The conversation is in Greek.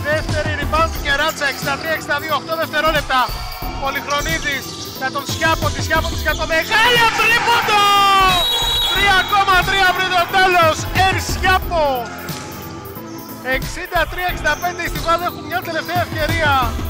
Δεύτερη rebound του Κεράτσα, 63-62, 8 δευτερόλεπτα. Πολυχρονίδης για τον Σιάποντι, Σιάποντι για το μεγάλο τρίποντο! 3,3 πριν το τέλος, Σιάπο! 63-65, οι Στιγμάδες έχουν μια τελευταία ευκαιρία.